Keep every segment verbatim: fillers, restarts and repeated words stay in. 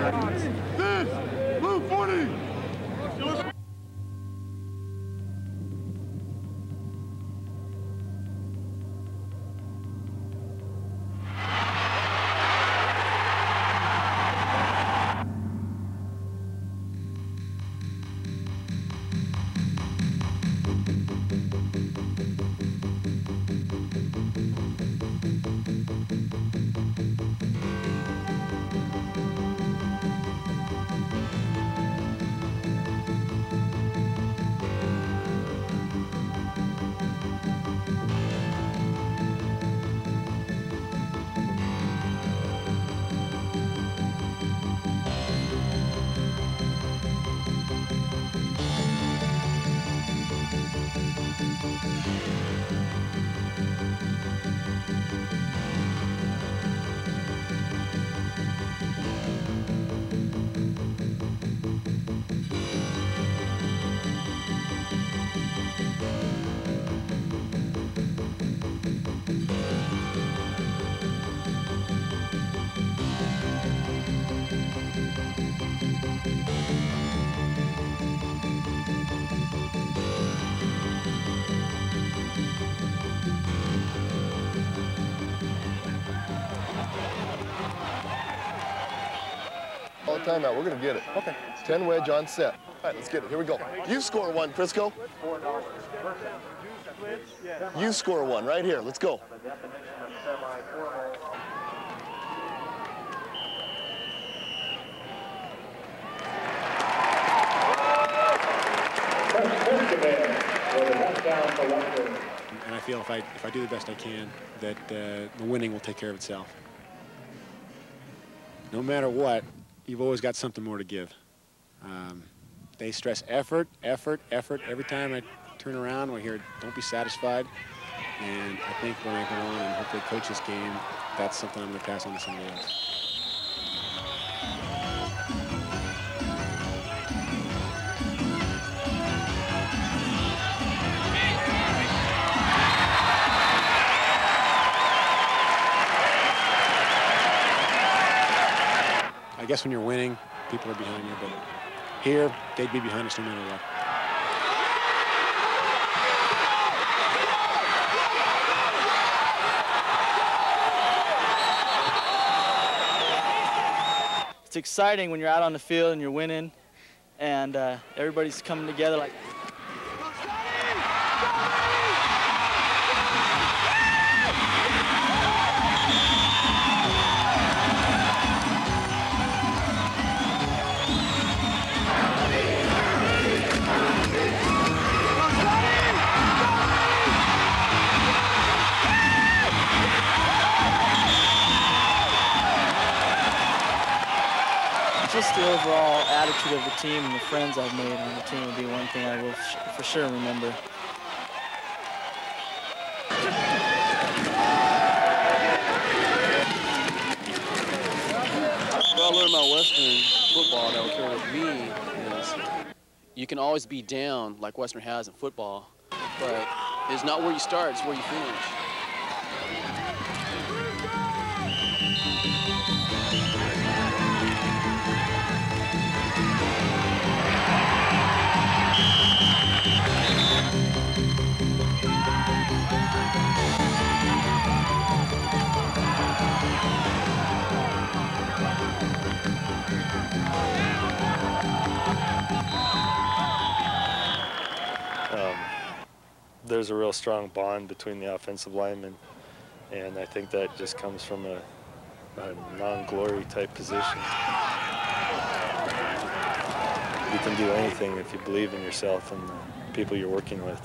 This, blue forty. Timeout. We're going to get it. Okay. ten wedge on set. All right, let's get it. Here we go. You score one, Crisco. You score one right here. Let's go. And I feel if I if I do the best I can, that uh, the winning will take care of itself. No matter what, you've always got something more to give. Um, they stress effort, effort, effort. Every time I turn around, we hear, don't be satisfied. And I think when I go on and hopefully coach this game, that's something I'm going to pass on to somebody else. I guess when you're winning, people are behind you, but here, they'd be behind us no matter what. It's exciting when you're out on the field and you're winning, and uh, everybody's coming together like. Just the overall attitude of the team and the friends I've made on the team will be one thing I will for sure remember. What I learned about Western football that will carry with me is you can always be down like Western has in football, but it's not where you start, it's where you finish. There's a real strong bond between the offensive linemen, and I think that just comes from a, a non-glory type position. You can do anything if you believe in yourself and the people you're working with.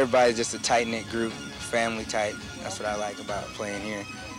everybody's just a tight-knit group, family type. That's what I like about playing here.